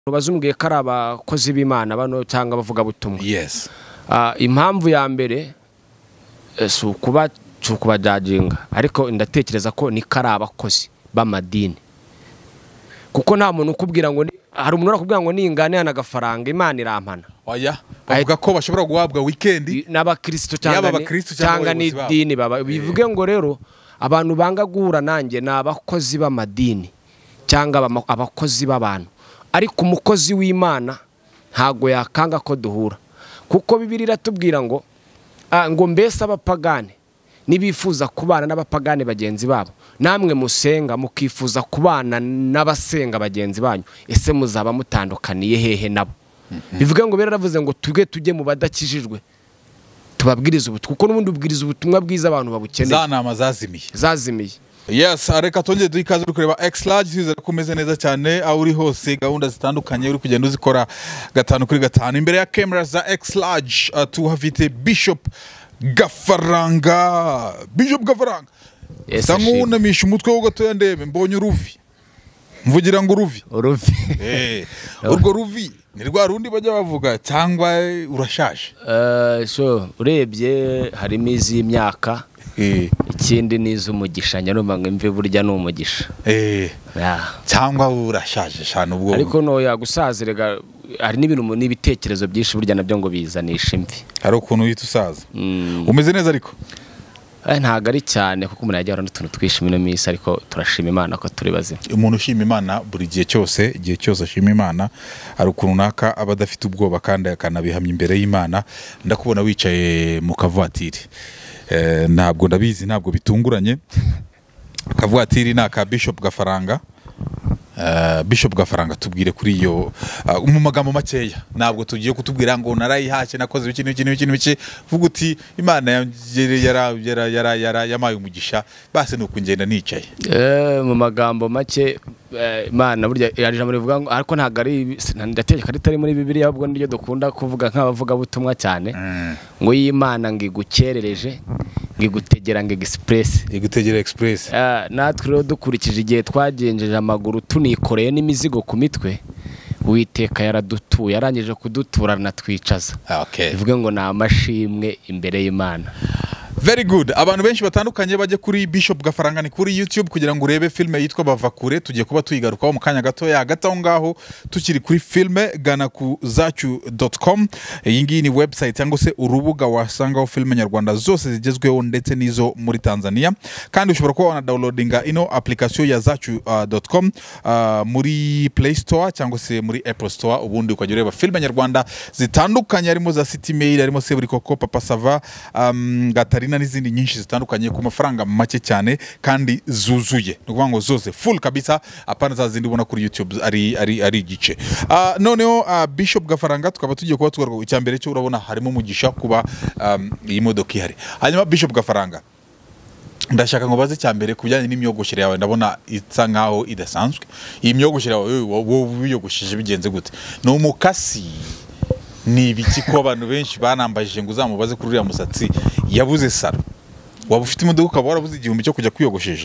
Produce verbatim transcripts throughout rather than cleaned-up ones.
bazumbwiye ko ari abakozi b'Imana bano cyangwa bavuga butumwa. Yes. Ah impamvu ya mbere su kuba cukuba jajinga ariko ndatekereza ko ni kari abakozi b'amadini. Kuko nta muntu ukubwira ngo hari umuntu urakubwira ngo ningane yana gafaranga Imana irampana. Oya. Bavuga ko bashobora guhabwa weekend n'abakristo cyangwa cyangwa ni dini baba bivuge ngo rero abantu banga guhura nanjye n'abakozi b'amadini cyangwa abakozi b'abantu. Ariko umukozi w'Imana ntago yakanga ko duhura kuko Bibiliya iratubwira ngo ngo mbese abapagane nibifuza kubana n'abapagane bagenzi babo namwe musenga mukifuza kubana n'abasenga bagenzi banyu ese muzaba mutandukaniye hehe nabo. Bivuga ngo beravuze ngo tuge tujye mu badakijijwe tubabwiriza ubutumwa kuko n'ubundi ubwiriza ubutumwa bwiza abantu babukeneye za nama zazimiye zazimiye. Yes, areka tongeye duikaze kureba X-Large twizera kumeze neza cyane aho uri hose gahunda zitandukanye uri kugenda uzikora gatanu kuri gatanu imbere ya camera za X-Large uh, tuhafite Bishop Gafaranga Bishop Gafaranga yes, samwunamisha umutwe wo gatoya ndebe mbonye uruvi mvugira ngo uruvi uruvi eh urwo ruvi ni rwa rundi bajya bavuga cyangwa urashaje eh uh, so urebye harimo izi imyaka ikindi nizumugisha nyarumva ngo imve burya no umugisha eh cyangwa urashaje cyane ubwo ariko no yagusazirega ari n'ibintu n'ibitekerezo byinshi burya nabyo ngo bizanisha imvi hari ukuntu wita usaza umeze neza ariko eh ntago ari cyane kuko umuntu yajya n'utuntu twishimira misi ariko turashima Imana ko turi bazima. Umuntu ushima Imana buri gihe cyose igihe cyose ashima Imana ari ukuntu naka abadafite ubwoba kandi akanabihamya imbere y'Imana. Ndakubona wicaye mu kavatiri eh ntabwo ndabizi ntabwo bitunguranye kavatiri naka Bishop Gafaranga. Uh, Bishop Gafaranga tubwire kuri iyo uh, mu magambo makeya ntabwo tugiye kutubwira ngo narayihashye nakoze ikintu ikintu ikintu iki vuga uti Imana yara yara yara yara yamaye umugisha base nuko ngenda nicaye eh mu magambo make Imana burya yarije muri vuga ngo ariko ntago ari ndategeka ari tari muri Bibiliya ahubwo ndiyo dukunda kuvuga nk'abavuga butumwa cyane ngo y'Imana ngigukerereje ngigutegera ngo express igutegera express eh natwe rero dukurikije igihe twagenjeje amaguru tunikoreye n'imizigo ku mitwe Uwiteka yaradutuye yarangije kuduturana twicaza. Okay. Bivuga ngo na amashimwe imbere y'Imana. Very good. Abantu benshi batandukanye bajye kuri Bishop Gafaranga ni kuri YouTube kugira ngo urebe filme yitwa Bavakure tugiye kuba tuyigarukaho mu kanya gato ya gataho ngaho tukiri kuri filme gana ku zacu dot com. Iyi ngiyi ni website cyangwa se urubuga wasangaho filme nyarwanda zose zigezweho ndetse nizo muri Tanzania kandi ushobora kuba wana downloadinga ino application ya zacu dot com uh, muri Play Store cyangwa se muri Apple Store ubundi ukajya ureba filme nyarwanda zitandukanye harimo za City Mail harimo Seburi Koko Papa Sava um, Gatari n'izindi nyinshi zitandukanye ku mafaranga make cyane kandi zuzuye nukuvuga ngo zose full kabisa apana za zindi ubona kuri YouTube ari ari ari gice. Uh, noneho uh, Bishop Gafaranga tukaba tugiye kuba tugaruka icyambere cyo urabona harimo umugisha kuba um, imodoka ihari. Hanyuma Bishop Gafaranga ndashaka ngo baze cyambere kubijyanye n'imyogoshere yawe ndabona itsa nkaho idasanzwe. Iyi myogoshere yawe wowe wiyogoshije bigenze gute? No mukasi ni ibiki ko abantu benshi banambajije ngo uzamubaze kuri uriya musatsi yabuze saro waba ufite imodoka ukaba warabuze igihumbi cyo kujya kwiyogoshesha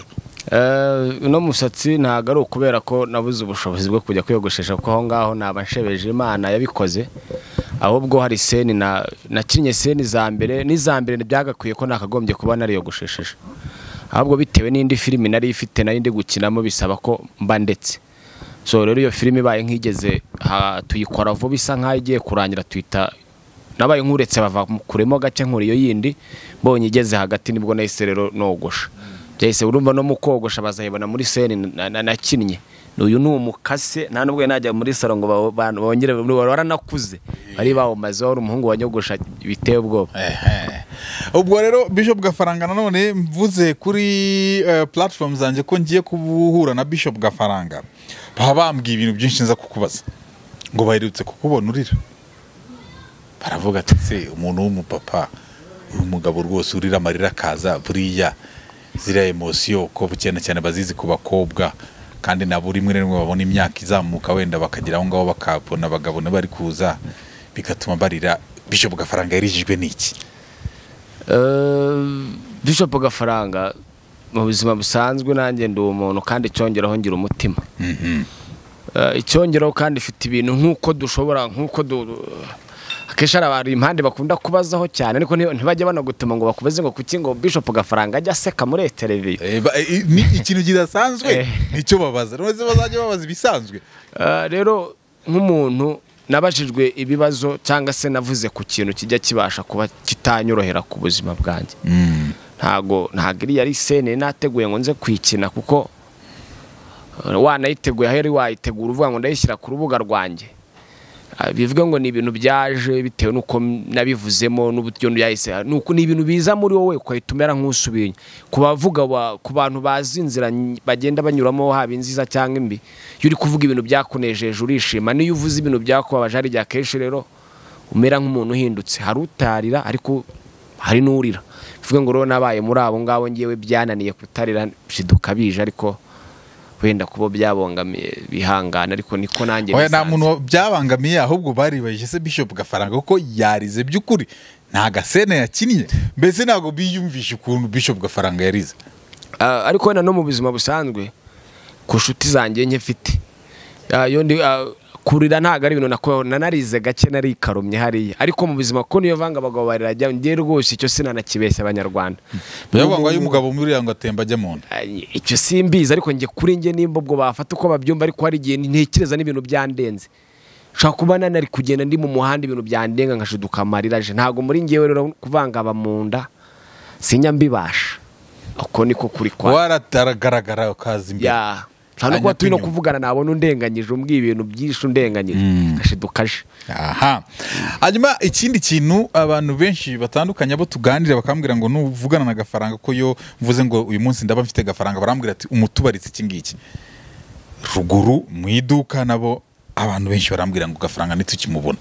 eh no musatsi ntago ari ukubera ko nabuze ubushobozi bwo kujya kwiyogoshesha ko aho ngaho nabanshebeje Imana yabikoze ahubwo hari seni na nakinye seni za mbere n'iza mbere byagakwiye ko nakagombye kuba nariyogoshesheje ahubwo bitewe n'indi filimi nari ifite nari ndi gukinamo bisaba ko mba ndetse so rero iyo filimi baye nkigeze tuyikora vuba bisa nkaho igiye kurangira twita nabaye nkuretse bava kuremo gace nkuriyo yindi mbonye igeze hagati nibwo nahise rero nogosha byahise urumva no mukogosha bazayibona muri seni nakinnye uyu ni umukase nta nubwo najya muri salo ngo bongere baranakuze bari bawo mazo umuhungu wanyogosha biteye ubwoba. Ubwo rero Bishop Gafaranga nanone mvuze kuri uh, platform zanje ko ngiye kubuhura na Bishop Gafaranga baba bambwiye ibintu byinshi nza kukubaza ngo baherutse kukubona urira baravuga ati se umuntu w'umupapa umugabo rwose urira amarira kaza buriya zira emotion ko cyane cyane bazizi ku bakobwa kandi nabo rimwe rimwe babona imyaka izamuka wenda bakagira aho ngaho bakabona bagabona bari kuza bigatuma barira. Bishop Gafaranga yarijijwe niki? Uh, Bishop Gafaranga mu buzima busanzwe nanjye ndi umuntu kandi cyongeraho ngira umutima. Mhm. icyongeraho kandi ifite ibintu nk'uko dushobora nk'uko akenshi hari impande bakunda kubazaho cyane ariko ntibajya banagutuma ngo bakubaze ngo kuki ngo Bishop Gafaranga ajya aseka muri televiziyo ni ikintu kidasanzwe nicyo babaza none bazajya babaza ibisanzwe. Rero nk'umuntu nabajijwe ibibazo cyangwa se navuze ku kintu kijya kibasha kuba kitanyorohera ku buzima bwanjye ntago ntago iri yari sene nateguye ngo nze kwikina kuko wanayiteguye aheri wayitegura uvuga ngo ndayishyira ku rubuga rwanjye bivuga ngo ni ibintu byaje bitewe nuko nabivuzemo n'uburyo yahise nuko ni ibintu biza muri wowe kwayitumera nk'usubira ku bavuga ku bantu bazi inzira bagenda banyuramo haba inziza cyangwa imbi iyo uri kuvuga ibintu byakunejeje urishima niyo uvuze ibintu byakubabaje ari byakenshi rero umera nk'umuntu uhindutse hari utarira ariko hari n'urira bivuga ngo rero nabaye muri abo ngabo ngiyewe byananiye kutarira bidukabije ariko wenda kubo byabongamiye bihangana ariko niko nanjye bisanzwe. Oya nta muntu byabangamiye ahubwo bari bayise Bishop Gafaranga kuko yarize by'ukuri nta gasene yakinnye mbese ntago biyumvisha ukuntu Bishop Gafaranga yarize. Uh, ariko wenda no mu buzima busanzwe ku nshuti zanjye nke mfite yo ndi kurira ntago ari ibintu nako nanarize gake nari karumye hariya ariko mu buzima ko niyo vanga abagabo barirajya ngiye rwose icyo sinanakibeshya abanyarwanda byabwa ngo umugabo muri yango atemba ajya mu nda icyo simbiza ariko ngiye kuri nge nimba ubwo bafata uko babyumva ariko hari igihe ntekereza n'ibintu byandenze shaka kubana nari kugenda ndi mu muhanda ibintu byandenga nkashiduka amariraje ntago muri ngewe rero kuvanga aba mu nda sinya mbibasha uko niko kuri kwa waragaragara ukaza imbere ya Hano kwa tuino kuvugana nabona undenganyije umbwiye ibintu byinshi undenganyije gashidukaje. Aha. Hanyuma ikindi kintu abantu benshi batandukanye abo tuganira bakambwira ngo nuvugana na Gafaranga ko yo mvuze ngo uyu munsi ndaba mfite Gafaranga barambwira ati umutubaritse iki ngiki. Ruguru mu iduka nabo abantu benshi barambwira ngo Gafaranga nitukimubona.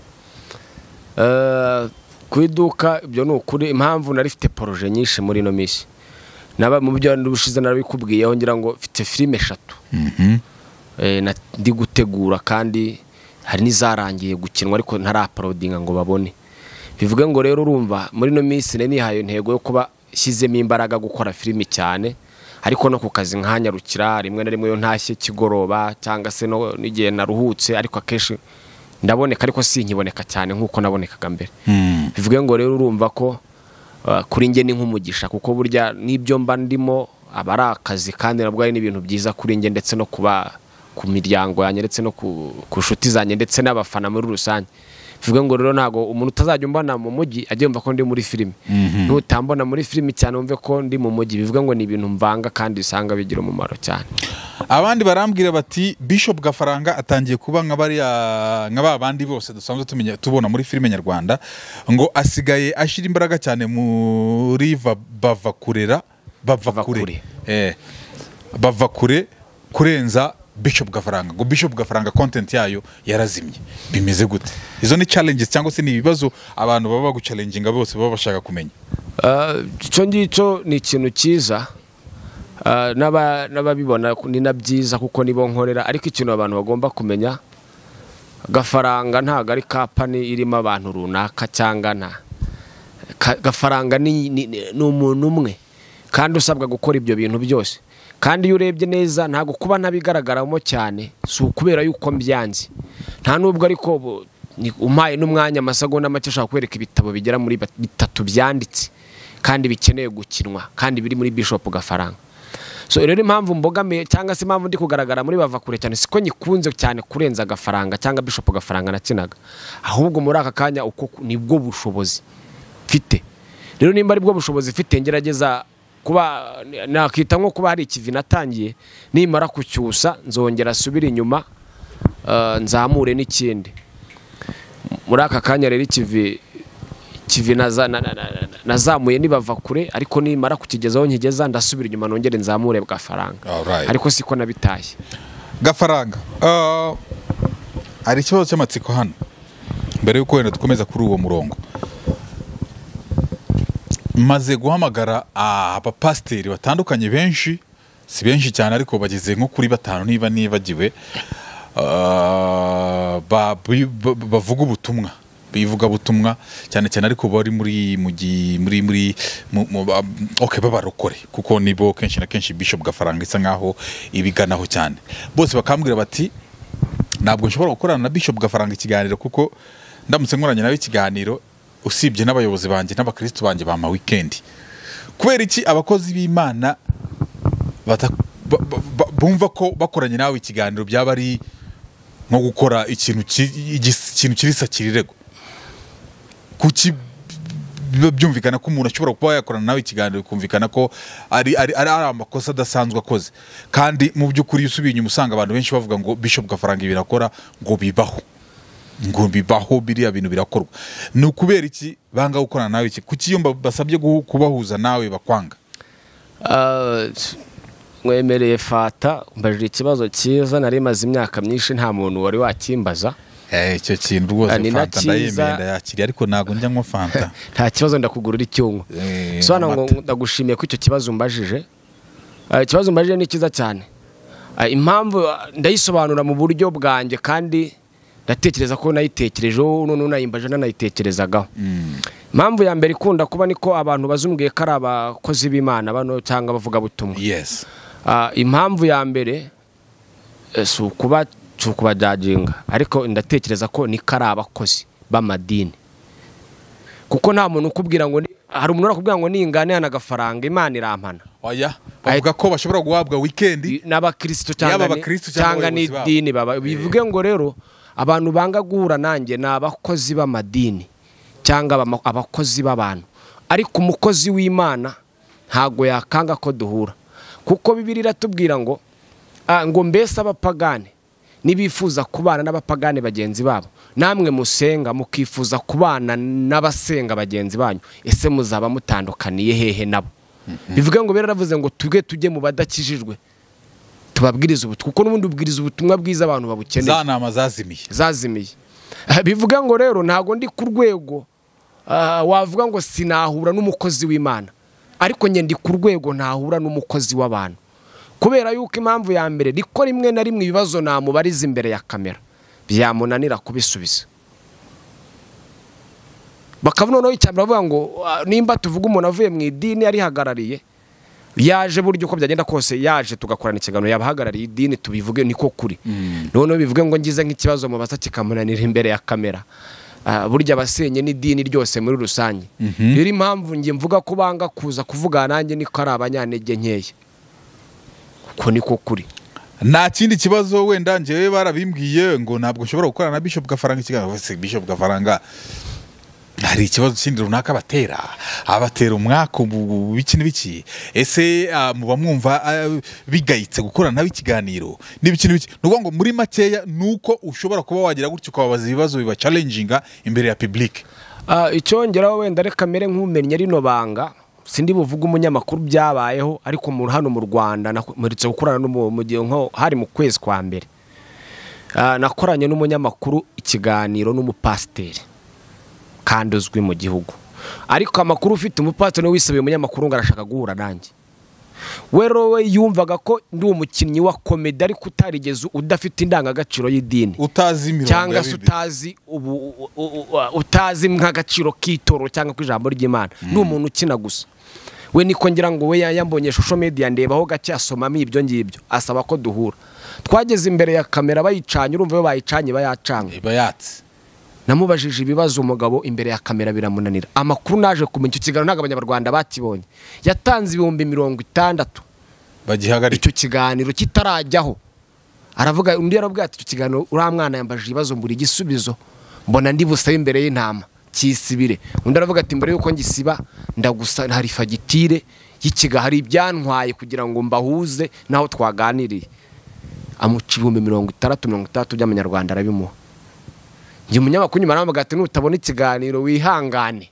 Eh ku iduka ibyo ni ukuri impamvu narifite projet nyinshi muri no misi. Naba mu byo ndubushize narabikubwiyeho ngira ngo mfite filime eshatu. Mhm. Eh ndi gutegura kandi hari nizarangiye gukinwa ariko ntaraparodinga ngo babone. Bivuga ngo rero urumva muri no misi ne nihaye intego yo kuba shizemo imbaraga gukora filime cyane ariko no ku kazi nkanyarukira rimwe na rimwe yo ntashye kigoroba cyangwa se no nigiye naruhutse ariko akeshi ndaboneka ariko sinkiboneka cyane nkuko nabonekaga mbere. Mm. Bivuga ngo rero urumva ko Uh, kuri nge ni nk'umugisha kuko burya nibyo mba ndimo abari akazi kandi nabwo ari n'ibintu byiza kuri nge ndetse no kuba ku miryango yanjye ndetse no ku nshuti zanjye ndetse n'abafana muri rusange. Bivuga ngo rero nago umuntu utazajya umbana mu mujyi ajye yumva ko ndi muri filime. Mm -hmm. Nutambona muri filime cyane umve ko ndi mu mujyi. Bivuga ngo ni ibintu mvanga kandi usanga bigira umumaro cyane. Abandi barambwira bati Bishop Gafaranga atangiye kuba nk'abari nk'aba bandi bose dusanzwe tumenya tubona muri filime nyarwanda ngo asigaye ashira imbaraga cyane muri bava kurera bava kure eh bava kure kurenza Bishop Gafaranga ngo Bishop Gafaranga content yayo yarazimye bimeze gute izo ni challenges cyangwa se ni ibibazo abantu baba baguchallenginga bose baba bashaka kumenya. Uh, cyo ngicyo ni ikintu cyiza. Uh, naba nababibona ni nabyiza kuko nibo nkorera ariko ikintu abantu bagomba kumenya Gafaranga ntago ari company irimo abantu runaka cyangwa nta Gafaranga ni ni umuntu umwe kandi usabwa gukora ibyo bintu byose kandi iyo urebye neza ntago kuba nabigaragaramo cyane si ukubera yuko mbyanze nta nubwo ariko ni umpaye n'umwanya amasegonda make ashaka kwereka ibitabo bigera muri bitatu byanditse kandi bikeneye gukinwa kandi biri muri Bishop Gafaranga. So rero impamvu mbogame cyangwa se impamvu ndi kugaragara muri bava kure cyane siko nyikunze cyane kurenza Gafaranga cyangwa Bishop Gafaranga nakinaga ahubwo muri aka kanya uko nibwo bushobozi mfite. Rero nimba ari bwo bushobozi mfite ngerageza kuba nakita nko kuba hari ikivi natangiye nimara kucyusa nzongera asubira inyuma uh, nzamure n'ikindi. Muri aka kanya rero ikivi kivi naza nazamuye nibava kure ariko nimara kukigezaho nkigeza ndasubira inyuma nongere nzamure Gafaranga. Right. Ariko siko nabitaye. Gafaranga uh, ari kibazo cy'amatsiko hano mbere yuko wenda dukomeza kuri uwo murongo maze guhamagara aba pastori batandukanye benshi si benshi cyane ariko bageze nko kuri batanu niba nibagiwe uh, bavuga ubutumwa bivuga butumwa cyane cyane ariko bari muri muri muri okay babarokore kuko nibo kenshi na kenshi Bishop Gafaranga isa nkaho ibiganaho cyane bose bakambwira bati ntabwo nshobora gukorana na Bishop Gafaranga ikiganiro kuko ndamutse nkoranye nawe ikiganiro usibye n'abayobozi banjye n'abakristo banjye ba ma weekend. Kubera iki abakozi b'Imana bumva ko bakoranye nawe ikiganiro byaba ari nko gukora ikintu ikintu kirisa kirirego? Kuki byumvikana ko umuntu ashobora kuba yakorana nawe ikiganiro kumvikana ko ari ari ari amakosa adasanzwe akoze, kandi mu by'ukuri usubiye inyuma usanga abantu benshi bavuga ngo Bishop Gafaranga birakora ngo bibaho ngo bibaho biriya bintu birakorwa. Ni ukubera iki banga gukorana nawe iki? Kuki iyo basabye kubahuza nawe bakwanga? Mwemereye fata mbajije ikibazo cyiza, nari maze imyaka myinshi nta muntu wari wakimbaza. Eh icyo kintu rwose fanta ndayemera yakiri, ariko nago njya nko fanta nta kibazo ndakugurira icyungo. So ngo ndagushimiye ko icyo kibazo umbajije. Ikibazo umbajije ni cyiza cyane. Impamvu ndayisobanura mu buryo bwanjye kandi ndatekereza ko nayitekerejeho none nayimbaje nanayitekerezagaho. Impamvu ya mbere ikunda kuba niko abantu bazumbwiye ko ari abakozi b'Imana bano cyangwa bavuga butumwa. Yes. Impamvu ya mbere si ukuba kubajajinga, ariko ndatekereza ko ni kari abakozi b'amadini, kuko nta muntu ukubwira ngo hari umuntu urakubwira ngo ningane hana Gafaranga Imana irampana. Oya, bavuga ko bashobora guhabwa weekend n'abakristo cyangwa cyangwa n'idini baba bivuge ngo rero abantu banga guhura nanjye n'abakozi b'amadini cyangwa abakozi b'abantu, ariko umukozi w'Imana ntago yakanga ko duhura, kuko Bibiliya iratubwira ngo ngo mbese abapagane nibifuza kubana n'abapagane bagenzi babo, namwe musenga mukifuza kubana n'abasenga bagenzi banyu, ese muzaba mutandukaniye hehe nabo? Bivuga ngo beravuze ngo tuge tujye mu badakijijwe tubabwiriza ubutumwa, kuko n'ubundi ubwiriza ubutumwa bwiza abantu babukeneye. Za nama zazimiye zazimiye bivuga ngo rero ntago ndi ku rwego wavuga ngo sinahura n'umukozi w'Imana, ariko nye ndi ku rwego ntahura n'umukozi w'abantu, kubera yuko impamvu ya mbere riko rimwe na rimwe ibibazo namubariza imbere ya kamera byamunanira kubisubiza. Bakabona no icyambara bavuga ngo nimba tuvuga umuntu avuye mu idini yari hagarariye yaje buryo uko byagenda kose yaje tugakorana ikiganiro yabahagarariye idini tubivuge niko kuri. None bivuge ngo ngize nk'ikibazo mu basa kikamunanira imbere ya kamera, burya abasenye n'idini ryose muri rusange. Rero impamvu ngiye mvuga ko banga kuza kuvuga nanjye niko ari abanyantege nkeya, ko niko kuri. Nta kindi kibazo wenda njewe barabimbwiye ngo ntabwo nshobora gukorana na Bishop Gafaranga ikiganiro. Wese Bishop Gafaranga hari ikibazo kindi runaka batera abatera umwaka biki n'ibiki, ese muba mwumva bigayitse gukorana nawe ikiganiro n'ibiki n'ibiki? Nuko ngo muri makeya nuko ushobora kuba wagira gutyo ukababaza ibibazo biba challenginga imbere ya public. Icyongeraho wenda reka mere nk'umenye rino banga, sindi buvuga umunyamakuru byabayeho, ariko mu hano mu Rwanda namuritse gukorana n'umugiye nko hari mu kwezi kwa mbere. Nakoranye n'umunyamakuru ikiganiro n'umupasiteri kandi uzwi mu gihugu, ariko amakuru ufite umupasiteri wisabiye umunyamakuru ngo arashaka guhura nanjye. Wero we yumvaga ko ndi umukinnyi wa comedy ariko utarigeze udafite indangagaciro y'idini, utazi imirongo cyangwa utazi utazi nk'agaciro k'itoro cyangwa kw'ijambo ry'Imana. Ni umuntu ukina gusa. We niko ngira ngo we yambonye social media ndebaho gake asomamo ibyo ngibyo asaba ko duhura. Twageze imbere ya kamera bayicanye, urumva yo bayicanye bayacanga bayatse. Namubajije ibibazo umugabo imbere ya kamera biramunanira. Amakuru naje kumenya icyo kiganiro ntago abanyarwanda bakibonye. Yatanze ibihumbi mirongo itandatu bagihagarika icyo kiganiro kitarajyaho. Aravuga undi yarabwiye ati icyo kiganiro uriya mwana yambajije ibibazo mburi igisubizo mbona ndi busabe imbere y'intama kisibire. Undi aravuga ati mbere yuko ngisiba ndagusa hari fagitire y'ikiga hari ibyantwaye kugira ngo mbahuze naho twaganiriye. Amuca ibihumbi mirongo itandatu mirongo itandatu by'amanyarwanda arabimuha. Nje umunyamakuru nyuma aravuga ati nutabona ikiganiro wihangane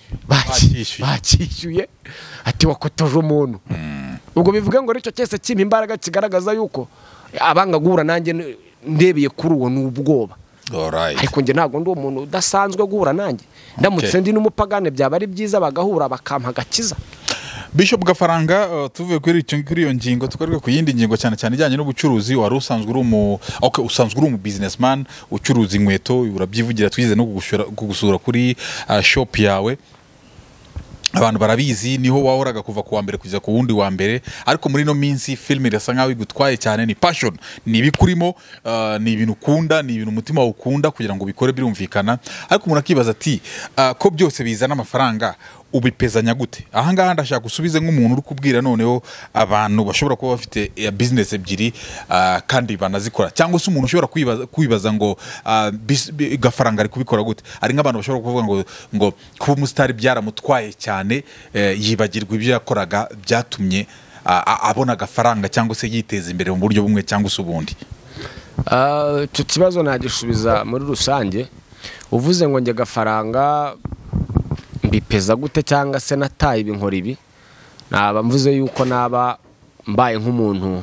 bakishyuye ati wakotoje umuntu. Ubwo bivuga ngo ricyo cyese kimpa imbaraga kigaragaza yuko abanga guhura nanjye ndebeye kuri uwo n'ubwoba. Ariko nje ntago ndi umuntu udasanzwe guhura nanjye, ndamutse ndi n'umupagane byaba ari byiza bagahura bakampa gakiza. Bishop Gafaranga uh, tuvuye kuri icyo kuri iyo ngingo tukarwe ku yindi ngingo cyane cyane ijyanye n'ubucuruzi. Wari usanzwe uri mu okay usanzwe uri mu businessman ucuruza inkweto, urabyivugira twize no kugusura kugusura kuri uh, shop yawe. abantu barabizi niho wahoraga kuva ku wa mbere kugeza ku wundi wa mbere, ariko muri no minsi film irasa nkaho igutwaye cyane, ni passion, ni bikurimo, uh, ni ibintu ukunda, ni ibintu umutima ukunda kugira ngo bikore birumvikana. Ariko umuntu akibaza ati uh, ko byose bizana amafaranga ubipezanya gute? Aha ngaha ndashaka gusubize nk'umuntu uri kubwira noneho abantu bashobora kuba bafite ya business ebyiri uh, kandi banazikora, cyangwa se umuntu ushobora kwibaza kwibaza ngo uh, gafaranga ari kubikora gute. Ari nk'abantu bashobora kuvuga ngo ngo kuba umusitari byaramutwaye cyane, uh, yibagirwa ibyo yakoraga byatumye uh, abona gafaranga cyangwa se yiteza imbere mu buryo bumwe cyangwa se ubundi. icyo uh, kibazo nagisubiza muri rusange. Uvuze ngo njye gafaranga mbipeza gute cyangwa se nataye ibi nkora ibi, naba mvuze yuko naba mbaye nk'umuntu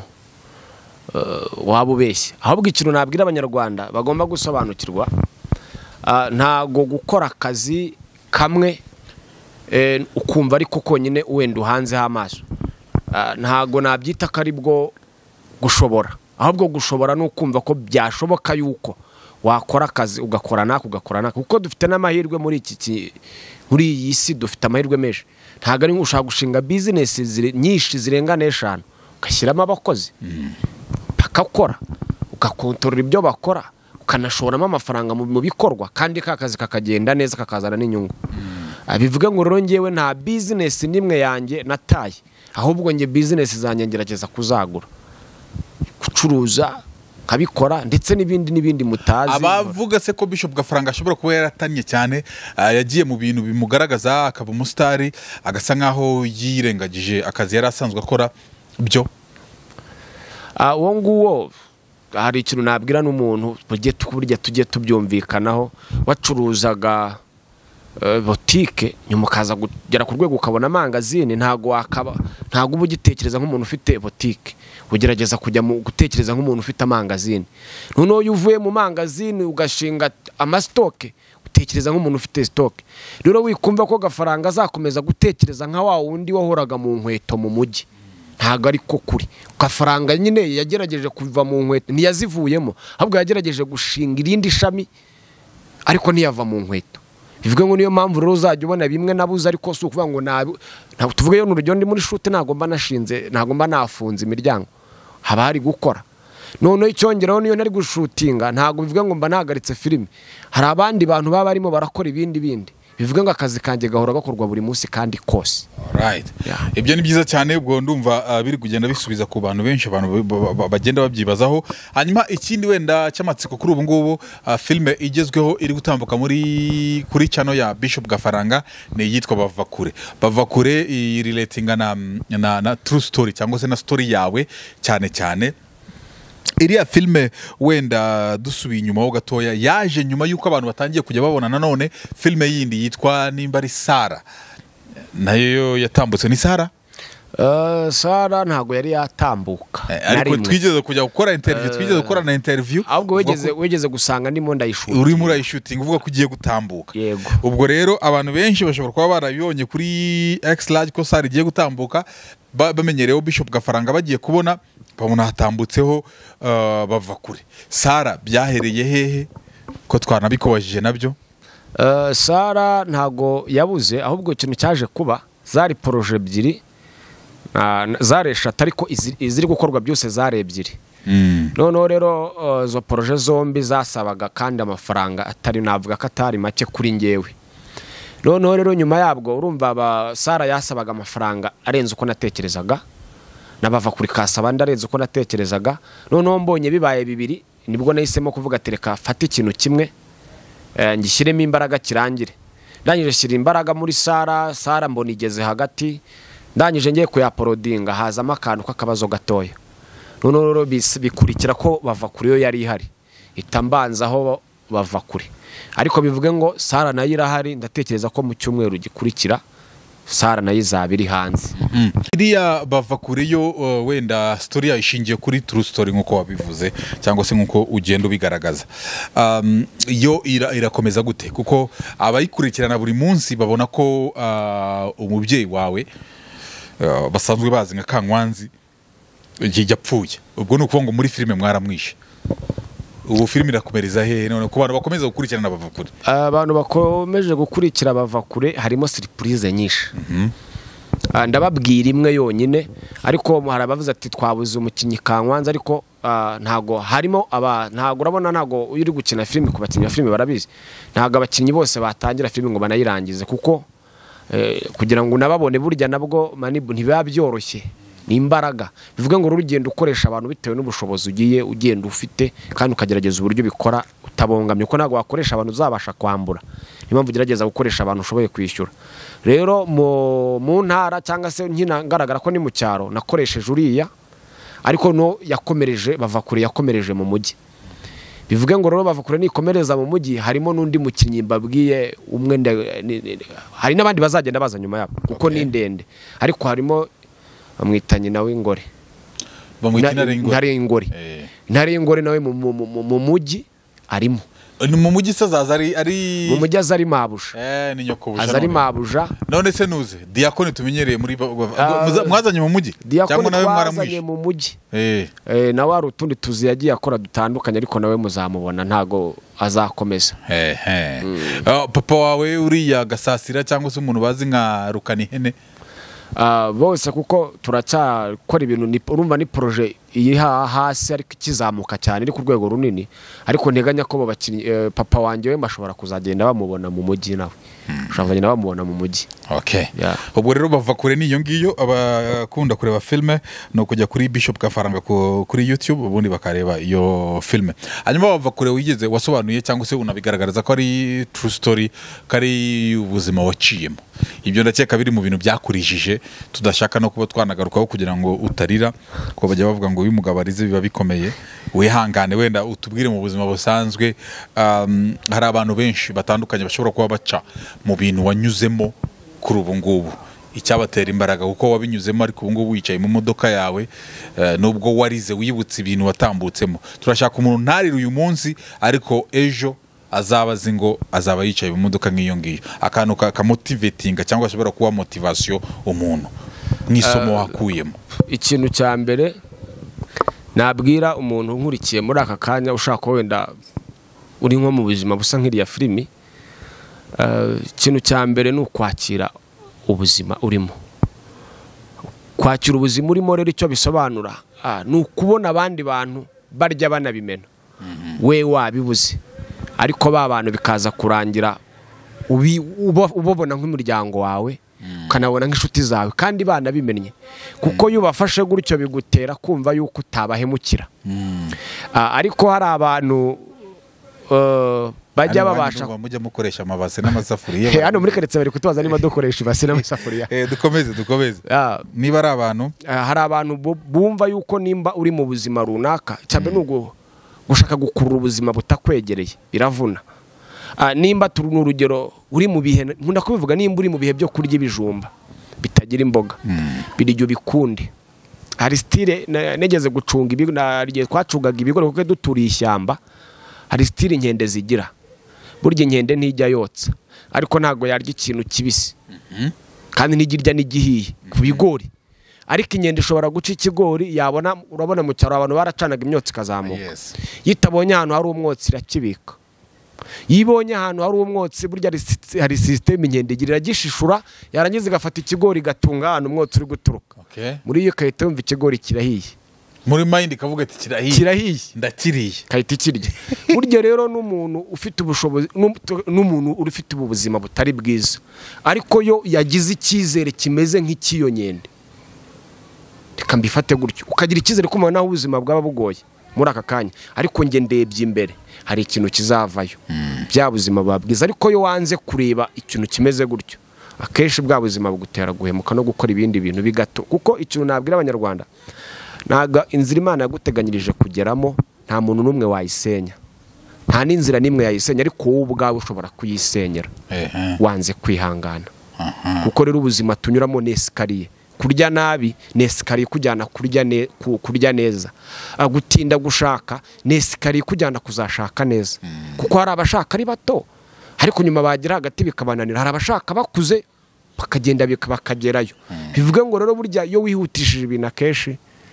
uh, waba ubeshye. Ahubwo ikintu nabwira abanyarwanda bagomba gusobanukirwa, uh, ntago gukora akazi kamwe eh, ukumva ariko konyine wenda uhanzeho amaso, uh, ntago nabyita ko ari bwo gushobora. Ahubwo gushobora no kumva ko byashoboka yuko wakora akazi ugakora nako ugakora nako, kuko dufite n'amahirwe muri iki muri iyi si, dufite amahirwe menshi. Ntago ari ushaka gushinga business nyinshi zirenga n'eshanu ugashyiramo abakozi bakakora, ugakontorora ibyo bakora, ukanashoramo amafaranga mu bikorwa, kandi ka kazi kakagenda neza kakazana n'inyungu. Bivuga ngo rero ngewe nta business nimwe yanjye nataye, ahubwo nge business zanjye ngerageza kuzagura, gucuruza, kabikora ndetse n'ibindi n'ibindi mutazi. Abavuga se ko Bishop Gafaranga ashobora kuba yaratanye cyane, uh, yagiye mu bintu bimugaragaza akaba umusitari agasa nkaho yirengagije akazi yari asanzwe akora byo. Ah, uwo nguwo hari ikintu nabwira n'umuntu burya tukurya tujye tubyumvikanaho. Wacuruzaga uh, boutique nyuma kaza kugera ku rwego ukabona mangazine, ntago wakaba ntago ubugitekereza nk'umuntu ufite boutique, ugerageza kujya mu gutekereza nk'umuntu ufite amangazine. Noneho uvuye mu mangazine ugashinga amastoke, utekereza nk'umuntu ufite stock. Rero wikumva ko gafaranga azakomeza gutekereza nka wa wundi wahoraga mu nkweto mu mujyi, ntago ari ko kuri. Gafaranga nyine yagerageje kuva mu nkweto, ntiyazivuyemo, ahubwo yagerageje gushinga irindi shami ariko ntiyava mu nkweto. Bivuga ngo niyo mpamvu rero uzajya ubona bimwe nabuze, ariko si ukuvuga ngo ntabwo tuvuge yo n'urugero ndi muri shoot ntago mba nashinze, ntago mba nafunze imiryango, haba hari gukora. Noneho icyongeraho niyo nari gushutinga, ntago bivuga ngo mba nahagaritse filime. Hari abandi bantu baba barimo barakora ibindi bindi, bivuga ngo akazi kanjye gahora gakorwa buri munsi kandi kose. Right. Yeah. Ibyo ni byiza cyane, ubwo ndumva uh, biri kugenda bisubiza ku bantu benshi, abantu bagenda babyibazaho. Hanyuma ikindi wenda cyamatsiko kuri ubu ngubu, uh, filme igezweho iri gutambuka muri kuri channel ya Bishop Gafaranga ni yitwa Bavakure. Bavakure i relatinga na, na na true story cyangwa se na story yawe cyane cyane. Iriya filme wenda dusubiye inyuma ho gatoya, yaje nyuma yuko abantu batangiye kujya babona nanone filme yindi yitwa nimba ari Sara, nayo yatambutse. Ni Sara? Uh, Sara ntago yari yatambuka, eh, ariko twigeze kujya gukora interview, uh, twigeze gukora na interview, ahubwo wegeze wegeze gusanga ndimo ndayishutinga, uri muri ayishutinga uvuga ko ugiye gutambuka. Yego. Ubwo rero abantu benshi bashobora kuba barabibonye kuri X large ko Sara igiye gutambuka, bamenyereyeho Bishop Gafaranga, bagiye kubona babona hatambutseho uh, Bavakure. Sara byahereye hehe ko twanabikobajije nabyo? Uh, Sara ntago yabuze, ahubwo ikintu cyaje kuba zari projet ebyiri, uh, zari eshatu ariko iziri gukorwa byose zari ebyiri. Mm. Noneho rero uh, zo projet zombi zasabaga kandi amafaranga atari, navuga ko atari make kuri ngewe. Noneho rero nyuma yabwo urumva Sara yasabaga amafaranga arenze uko natekerezaga, n'Abavakure kasaba ndarenze uko natekerezaga. Noneho mbonye bibaye bibiri, nibwo nahisemo kuvuga tereka fata ikintu kimwe, eh, ngishyiremo imbaraga kirangire. Ndangije shyira imbaraga muri Sara, Sara mbona igeze hagati, ndangije ngiye kuyaporodinga hazamo akantu k'akabazo gatoya. Noneho rero bikurikira ko Bavakure yo yari ihari, itambanzaho Bavakure. Ariko bivuge ngo Sara nayo irahari, ndatekereza ko mu cyumweru gikurikira Sara nayo izabiri hanze. Mm. Iriya Bavakure yo uh, wenda story ya ishingiye kuri true story nkuko wabivuze cyangwa se nkuko ugenda ubigaragaza. Um, yo ira, irakomeza gute? Kuko abayikurikirana buri munsi babona ko uh, umubyeyi wawe uh, basanzwe bazi nka Kankwanzi yapfuye. Ubwo nuko ngo muri filime mwaramwishe. ubu filime irakomereza hehe none ku bantu bakomeza gukurikirana bava kure abantu bakomeje gukurikira bava kure harimo surprise nyinshi ndababwira imwe yonyine ariko hari abavuze ati twabuze umukinyi kankwanza ariko ntago harimo aba ntago urabona ntago uri gukina filime ku bakinnyi filime barabizi ntago abakinnyi bose batangira filime ngo banayirangize kuko kugira ngo nababone burya nabwo manibu ntibiba byoroshye ni imbaraga bivuga ngo urugendo ukoresha abantu bitewe n'ubushobozi ugiye ugenda ufite kandi ukagerageza uburyo bikora utabongamye uko ntago wakoresha abantu uzabasha kwambura niyo mpamvu ugerageza gukoresha abantu ushoboye kwishyura rero mu ntara cyangwa se nkina ngaragara ko ni mu cyaro nakoresheje uriya ariko no yakomereje bava kure yakomereje mu mujyi bivuge ngo rero bava kure nikomereza mu mujyi harimo n'undi mukinyi mbabwiye umwe hari n'abandi bazagenda baza nyuma yabo kuko ni ndende ariko harimo bamwitanye nawe ingore bamwitana ntare ingore ntare ingore nawe mu mujyi arimo ni mu mujyi sazaza ari ari mu mujyi azari mabuja eh ni nyokobusha azari mabuja none se nuze diakoni tumenyereye muri mwazanye mu mujyi cyangwa nawe mwaramwishe mu mujyi eh eh nawe ari utundi tuzi yagiye akora dutandukanye ariko nawe muzamubona ntago azakomeza eh eh papa wawe uriya gasasira cyangwa se umuntu bazi nka rukani hene bose kuko turacyakora ibintu urumva ni projet iri hasi ariko ikizamuka cyane iri ku rwego runini ariko nteganya ko bakinnyi papa wanjye we bashobora kuzagenda bamubona mu mujyi nawe ushobora bamubona mu mujyi okay ubwo rero bava kure niyo ngiyo abakunda kureba filme no kujya kuri Bishop Gafaranga kuri YouTube ubundi bakareba iyo filme hanyuma bava kure wigeze wasobanuye cyangwa se unabigaragariza ko ari true story kari ubuzima waciyemo ibyo ndakeka biri mu bintu byakurijije tudashaka no kuba twanagarukaho kugira ngo utarira ko bajya bavuga ngo uyu mugabo arize biba bikomeye wihangane wenda utubwire mu buzima busanzwe hari abantu benshi batandukanye bashobora kuba baca mu bintu wanyuzemo kuri ubu ngubu icyabatera imbaraga kuko wabinyuzemo ariko ubu ngubu wicaye mu modoka yawe nubwo warize wibutse ibintu watambutsemo turashaka umuntu ntarira uyu munsi ariko ejo azabazi ngo azaba yicaye mu modoka nk'iyo ngiyo akantu ka motivating cyangwa ashobora kuba motivation umuntu n'isomo wakuyemo ikintu cya mbere nabwira umuntu nkurikiye muri aka kanya ushaka wenda uri nko mu buzima busa nk'iriya filimi ikintu cya mbere ni ukwakira ubuzima urimo kwakira ubuzima urimo rero icyo bisobanura ni ukubona abandi bantu barya banabimena we wabibuze ariko ba bantu bikaza kurangira ubobona nk'umuryango wawe ukanabona nk'inshuti zawe kandi banabimennye kuko iyo ubafashe gutyo bigutera kumva yuko utabahemukira ariko hari abantu bajya babasha mujya mukoresha amabase n'amasafuriya hano muri karitsiye bari kutubaza niba dukoresha ibase n'amasafuriya dukomeze dukomeze niba ari abantu hari abantu bumva yuko nimba uri mu buzima runaka cyangwa n'ubwo gushaka gukurura ubuzima butakwegereye biravuna nimba turi n'urugero uri mu bihe nkunda kubivuga nimba uri mu bihe byo kurya ibijumba bitagira imboga biryo bikunde hari style negeze gucunga ibigo nariye twacugaga ibigori kuko duturiye ishyamba hari style inkende zigira burya inkende ntijya yotsa ariko ntago yarya ikintu kibisi kandi ntigirya n'igihiye ku bigori ariko inkende ishobora guca ikigori yabona urabona mu cyaro abantu baracanaga imyotsi kazamuka yitabonye ahantu hari umwotsi irakibika yibonye ahantu hari umwotsi burya hari system inkende igirira gishishura yarangiza igafata ikigori gatunga ahantu umwotsi uri guturuka muri iyo kahita yumva ikigori kirahiye muri mind ikavuga ati kirahiye kirahiye ndakiriye kahita kirya burya rero n'umuntu ufite ubushobozi n'umuntu ufite ubuzima butari bwiza ariko yo yagize icyizere kimeze nk'ikiyo nkende reka mbifate gutyo ukagira icyizere ko naho ubuzima bwaba bugoye muri aka kanya ariko nge ndebye imbere hari ikintu kizavayo bya buzima babwiza ariko yo wanze kureba ikintu kimeze gutyo akenshi bwa buzima bugutera guhemuka no gukora ibindi bintu bigato kuko ikintu nabwira abanyarwanda naga inzira Imana yaguteganyirije kugeramo nta muntu numwe wayisenya nta n'inzira nimwe yayisenya ariko wowe ubwawe ushobora kuyisenyera wanze kwihangana kuko rero ubuzima tunyuramo nesikariye kurya nabi nesikariye kujyana kurya ne kurya neza gutinda gushaka nesikariye kujyana kuzashaka neza kuko hari abashaka ari bato ariko nyuma bagira hagati bikabananira hari abashaka bakuze bakagenda bakagerayo bivuga ngo rero burya iyo wihutishije ibintu akenshi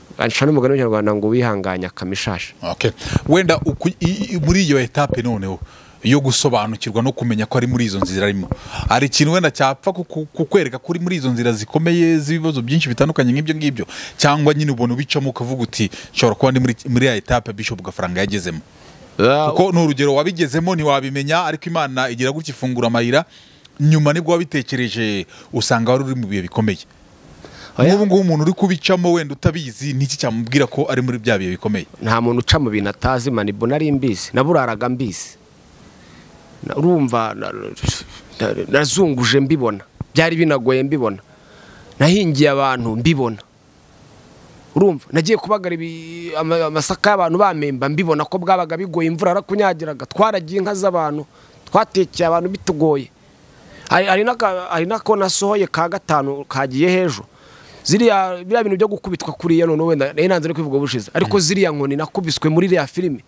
anshana umugani w'Inyarwanda ngo wihanganya kamishasha. Okay, wenda muri iyo etape noneho yo gusobanukirwa no kumenya ko ari muri izo nzira arimo, ari ikintu wenda cyapfa kukwereka kuri muri izo nzira zikomeye z'ibibazo byinshi bitandukanye nk'ibyo ngibyo, cyangwa nyine ubona ubicamo ukavuga uti nshobora kuba ndi muri muri ya etape Bishop Gafaranga yagezemo? Kuko n'urugero wabigezemo ntiwabimenya, ariko Imana igira gutya ifungura amayira, nyuma nibwo wabitekereje usanga wari uri mu bihe bikomeye. Nk'ubu ngubu umuntu uri kubicamo wenda utabizi niki cyamubwira ko ari muri bya bihe bikomeye? Nta muntu uca mu bintu atazi, manibo nari mbizi, naburaraga mbizi, urumva nazunguje mbibona, byari binagoye mbibona, nahingiye abantu mbibona, urumva nagiye kubagara amasaka y'abantu bamemba mbibona ko bwabaga bigoye, imvura arakunyagiraga, twaragiye inka z'abantu, twatekeye abantu bitugoye. Hari nako nasohoye ka gatanu kagiye hejo, ziriya biriya bintu byo gukubitwa kuriya none wenda nanze no kwivuga bushize, ariko ziriya nkoni nakubiswe muri iriya filime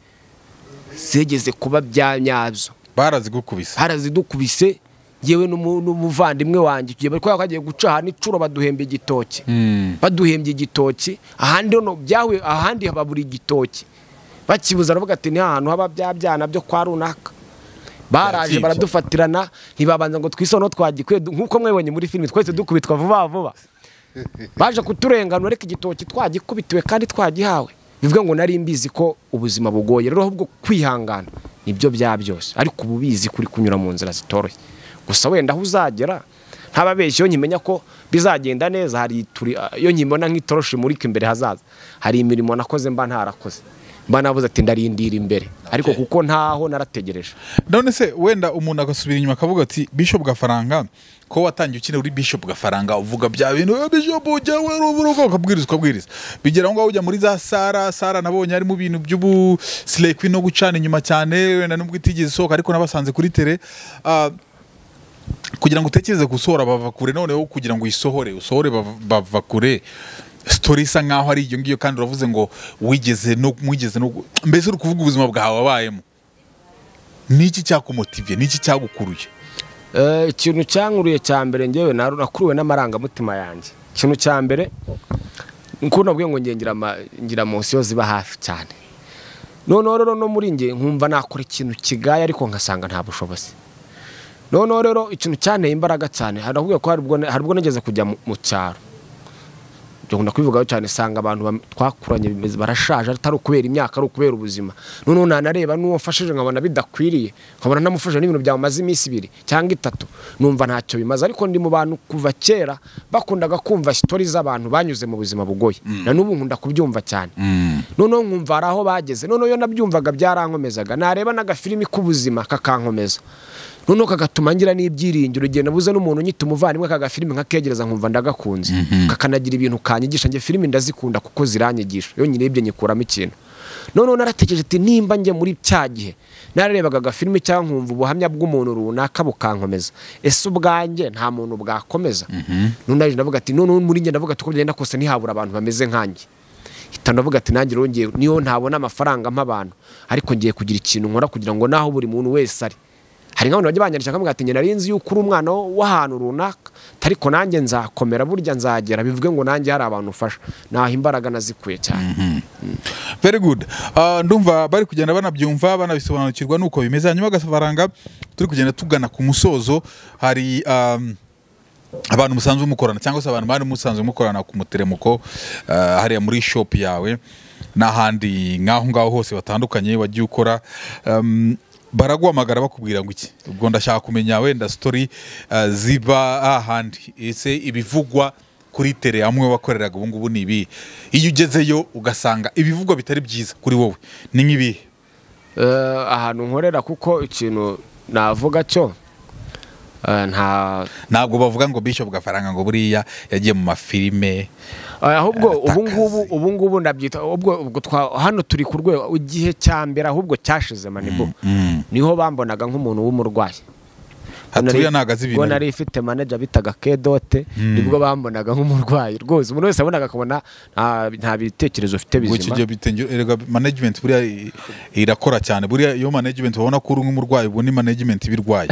zegeze kuba byanyabyo. Barazigukubise harazidukubise yewe n'umuvandimwe wanjye kiye bari kwagiye guca hano icuro baduhembye igitoki, baduhembye igitoki ahandi no byawe, ahandi hababuri igitoki bakibuza, aravuga ati ni ahantu haba byabyana byo kwa runaka. Baraje baradufatirana, ntibabanza ngo twisono twagikwe nkuko mwebonye muri filime twese dukubitwa vuba vuba. Baje kuturenganura reka igitoki twagikubitiwe kandi twagihawe, bivuga ngo nari mbizi ko ubuzima bugoye, rero ahubwo kwihangana nibyo bya byose, ariko ububizi kuri kunyura mu nzira zitoroshye. Gusa wenda aho uzagera ntababeshye, yo nkimenya ko bizagenda neza, hari turi yo nkimona nk'itoroshi muri imbere hazaza, hari imirimo nakoze mba ntarakoze, mba navuze ati ndarindira imbere, ariko kuko ntaho narategereje. None se wenda umuntu agasubira inyuma akavuga ati Bishop Gafaranga ko watangiye ukine uri Bishop Gafaranga uvuga bya bintu Bishop ujyawe ruburuko ukabwiriza ukabwiriza, bigera ngo ujya muri za Sara Sara nabonye ari mu bintu by'ubu slay queen no gucana inyuma cyane, wenda nubwo itigeze soka ariko nabasanze kuri tele. Uh, kugira ngo utekereze gusohora bava kure, noneho kugira ngo isohore usohore bava kure, story isa nkaho ari iyo ngiyo, kandi uravuze ngo wigeze no mwigeze no mbese uri kuvuga ubuzima bwawe wabayemo. Niki cyakumotive, niki cyagukuruye? Eh, ikintu cyankuriye cya mbere ngewe nakuruwe n'amaranga mutima yanjye. Ikintu cya mbere nko nabwiye ngo ngira ngira emotion ziba hafi cyane, none rero no muri nge nkumva nakora ikintu kigaye ariko nkasanga nta bushobozi. None rero ikintu cyane imbaraga cyane, haravuye ko harubwo nageze kujya mu cyaro, byo ndakwivugaho cyane, sanga abantu twakuranye bimeze barashaje, atari ukubera imyaka, ari ukubera ubuzima. None nanareba nuwo mfashije nkabona bidakwiriye, nkabona namufashe n'ibintu byamaze iminsi ibiri cyangwa itatu, numva ntacyo bimaze. Ariko ndi mu bantu kuva kera bakundaga kumva story z'abantu banyuze mu buzima bugoye, na nubu nkunda kubyumva cyane. None nkumva araho bageze, none yo nabyumvaga byarankomezaga, nareba n'agafilimi k'ubuzima kakankomeza, none kagatuma ngira n'ibyiringiro. Igihe nabuze n'umuntu nyita umuvandimwe kagafilimi nkakegereza nkumva ndagakunze, kakanagira ibintu kanyigisha. Nge filimi ndazikunda kuko ziranyigisha, yo nyine ibyo nyikuramo ikintu. None naratekereje ati nimba nge muri cya gihe narebaga agafilimi cyangwa nkumva ubuhamya bw'umuntu runaka bukankomeza, ese ubwanjye nta muntu bwakomeza? None naje ndavuga ati none muri nge ndavuga tuko byenda kose ntihabura abantu bameze nkanjye. Hita ndavuga ati nanjye rongeye niyo ntabona amafaranga mp'abantu, ariko ngiye kugira ikintu nkora kugira ngo naho buri muntu wese ari. Hari nk'abantu bajya banyandikira bakavuga ati nari nzi yuko uri umwana w'ahantu runaka, ariko nanjye nzakomera, burya nzagera, bivuge ngo nanjye hari abantu ufasha, naho imbaraga nazikuye cyane. Very good. Uh, ndumva bari kugenda banabyumva banabisobanukirwa nuko bimeze. Hanyuma Gafaranga turi kugenda tugana ku musozo, hari um, abantu musanzwe mukorana cyangwa se abantu bari musanzwe mukorana ku muteremuko uh, hariya muri shop yawe n'ahandi ngaho ngaho hose batandukanye wagiye ukora, um, baraguhamagara bakubwira ngo iki? Ubwo ndashaka kumenya wenda story uh, ziba ahandi, ese ibivugwa kuri tele amwe wakoreraga ubu ngubu ni ibi, iyo ugezeyo ugasanga ibivugwa bitari byiza kuri wowe ni nk'ibi? Uh, ahantu nkorera kuko ikintu navuga cyo uh, nta ntabwo bavuga ngo Bishop Gafaranga ngo buriya yagiye mu mafilime, ahubwo ubu ngubu ubu ngubu ndabyita ubwo hano turi ku rwego igihe cya mbere ahubwo cyashize manibo, niho bambonaga nk'umuntu w'umurwayi, haturiya nagazi ibintu ngo nari ifite manager bitaga Kedote nibwo bambonaga nk'umurwayi rwose umuntu wese abonaga akabona nta bitekerezo ufite bizima gukije bitengera management buriya irakora cyane buriya iyo management babona ko uri nk'umurwayi ubwo ni management birwaye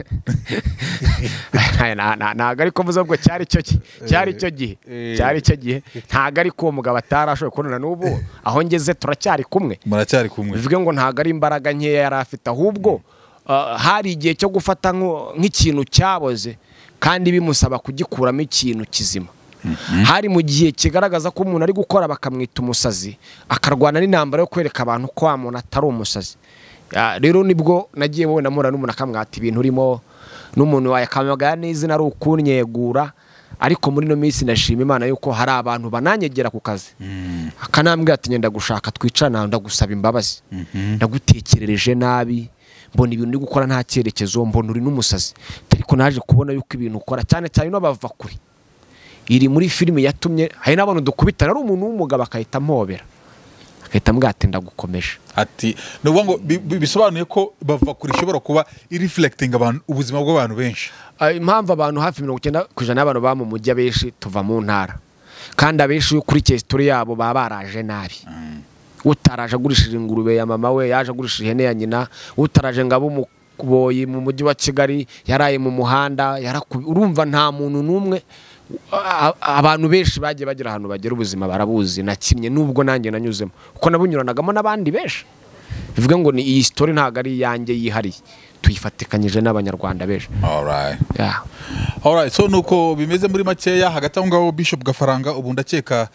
ntago ariko muzo bwo cyari cyo cyari cyo gihe cyari cyo gihe ntago ariko uwo mugabo atarashoboye kubonana n'ubu aho ngeze turacyari kumwe muracyari kumwe bivuge ngo ntago ari imbaraga nkeya yari afite ahubwo hari igihe cyo gufata nk'ikintu cyaboze kandi bimusaba kugikuramo ikintu kizima hari mu gihe kigaragaza ko umuntu ari gukora bakamwita umusazi akarwana n'intambara yo kwereka abantu ko wa muntu atari umusazi rero nibwo nagiye mubona mura n'umuntu akamwata ibintu urimo n'umuntu wayakamagara n'izina ari ukunyegura ariko muri no minsi ndashima Imana yuko hari abantu bananyegera ku kazi akanambwira ati ngenda gushaka twicana ndagusaba imbabazi ndagutekerereje nabi mbona ibintu ndi gukora nta cyerekezo mbona uri n'umusazi ariko naje kubona yuko ibintu ukora cyane cyane no bava kuri iri muri filime yatumye hari n'abantu dukubitana ari umuntu w'umugabo akahita mpobera akahita mbwate ndagukomeje ati no ngo bisobanuye ko bava kuri ishobora kuba ireflecting abantu ubuzima bw'abantu benshi impamvu abantu hafi mirongo icyenda ku ijana y'abantu ba mu mujyi abenshi tuva mu ntara kandi abenshi kuri history yabo baba baraje nabi utaraje agurishije ingurube ya mama we yaje agurishije ihene ya nyina utaraje ngabo umuboyi mu mujyi wa Kigali yaraye mu muhanda urumva nta muntu numwe abantu benshi bagiye bagira ahantu bagera ubuzima barabuzi nakimye nubwo nanjye nanyuzemo uko nabunyuranagamo n'abandi benshi bivuga ngo ni iyi story ntago ari yanjye yihariye tuyifatikanyije n'abanyarwanda benshi. All right. Yeah. All right. So nuko bimeze muri makeya hagati aho ngaho Bishop Gafaranga ubu ndakeka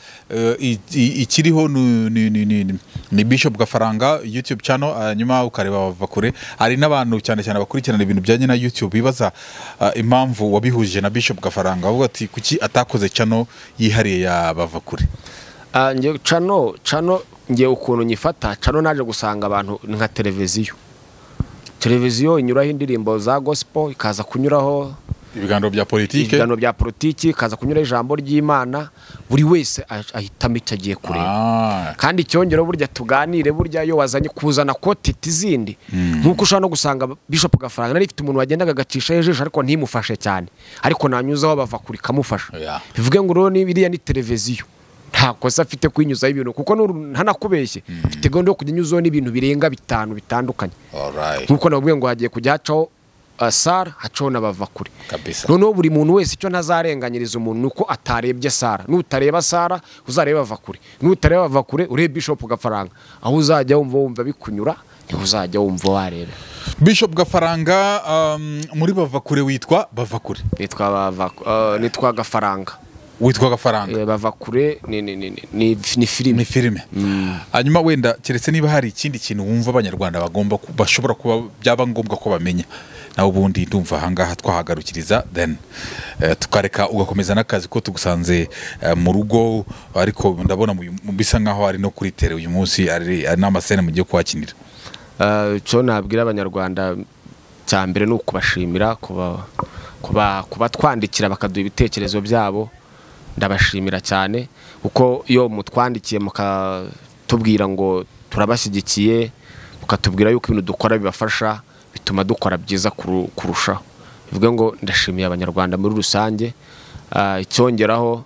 ikiriho ni ni ni Bishop Gafaranga YouTube channel hanyuma ukareba bava kure ari n'abantu cyane cyane bakurikirana ibintu byanye na YouTube bibaza impamvu wabihuje na Bishop Gafaranga avuga ati kuki atakoze channel yihariye ya bava kure. Ah ngiye channel channel ngiye ukuntu nyifata channel naje gusanga abantu nka televiziyo televiziyo inyuraho indirimbo za gospel ikaza kunyuraho ibiganiro bya politike ibiganiro bya politiki ikaza kunyura ijambo ry'Imana buri wese ahitamo icyo agiye kureba ah. kandi cyongero burya tuganire burya yo wazanye kuzana kotiti zindi nkuko ushaka no gusanga Bishop Gafaranga nari ifite umuntu wagendaga gacisha ejisho ariko ntimufashe cyane ariko nanyuzaho bava kuri kamufasha yeah. bivuge ngo rero ni biriya ni televiziyo nta kosa afite kwinyuzaho ibintu kuko ntanakubeshye mfite gahunda yo kujya nyuzaho n'ibintu birenga bitanu bitandukanye nkuko nabwiye ngo hagiye kujya hacaho Sara hacaho n'abava kure noneho buri muntu wese icyo ntazarenganyiriza umuntu nuko atarebye Sara nutareba Sara uzareba bava kure nutareba bava kure urebe Bishop Gafaranga aho uzajya wumva wumva bikunyura niho uzajya wumva warebe Bishop Gafaranga um, muri bava kure witwa bava kure nitwa bava uh, nitwa Gafaranga witwa Gafaranga e, bava kure ni ni ni ni ni filime ni filime hanyuma mm. wenda keretse niba hari ikindi kintu wumva abanyarwanda bagomba bashobora kuba byaba ngombwa ko bamenya naho ubundi ndumva hangaha twahagarukiriza then uh, tukareka ugakomeza nakazi ko tugusanze uh, mu rugo ariko ndabona mu bisa nkaho ari no kuri tele uyu munsi ari n'amasene mugiye kwakinira uh, cyo nabwira abanyarwanda cyambere no kubashimira kuba kuba kuba twandikira bakaduha ibitekerezo byabo ndabashimira cyane uko iyo mutwandikiye mukatubwira ngo turabashyigikiye mukatubwira yuko ibintu dukora bibafasha bituma dukora byiza kurushaho bivuga ngo ndashimiye abanyarwanda muri rusange icyongeraho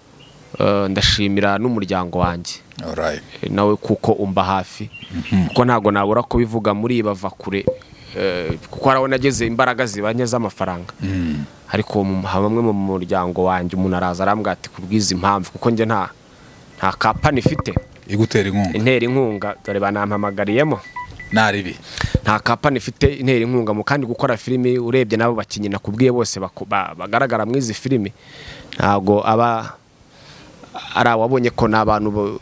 ndashimira n'umuryango wanjye nawe kuko umba hafi kuko ntago nabura ko bivuga muri bava kure kuko arabona ageze imbaraga zibanye z'amafaranga ariko hamwe mu muryango wanjye umuntu araza arambwira ati kubwiza impamvu kuko nge nta nta kapani ifite igutera inkunga intera inkunga dore banampamagariyemo naribi nta kapani ifite intera inkunga mu kandi gukora filime urebye nabo bakinyi nakubwiye bose bagaragara mu izi filime ntago aba ari ababonye ko nabantu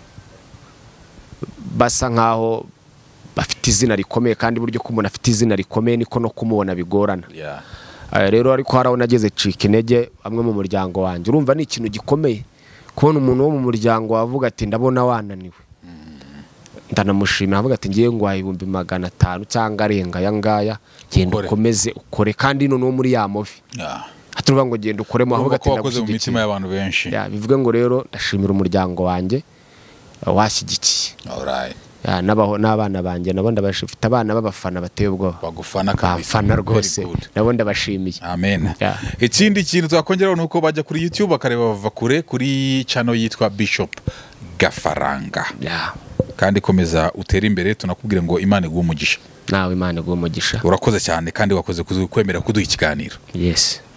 basa nkaho bafite izina rikomeye kandi buryo ko umuntu afite izina rikomeye niko no kumubona bigorana yeah. rero ariko haraho nageze cika intege amwe mu muryango wanjye urumva ni ikintu gikomeye kubona umuntu wo mu muryango wavuga ati ndabona wananiwe ndanamushimira avuga ati ngiye ngo ibihumbi magana atanu cyangwa arenga aya ngaya genda ukomeze ukore kandi none wo muri ya movi yeah. atuvuga ngo genda ukoremo avuga ati ndakoze mu mitima y'abantu benshi yeah, bivuga ngo rero ndashimira umuryango wanjye washyigikiye all right ya nabaho n'abana banjye nabo ndabashifite abana babafana bateye ubwo bagufana kabisa bafana rwose nabo ndabashimiye amen ikindi kintu twakongeraho nuko bajya kuri YouTube bakareba bava kure kuri channel yitwa Bishop Gafaranga ya kandi komeza utera imbere tunakubwira ngo Imana iguhe umugisha nawe Imana iguhe umugisha urakoze cyane kandi wakoze kwemera kuduha ikiganiro yes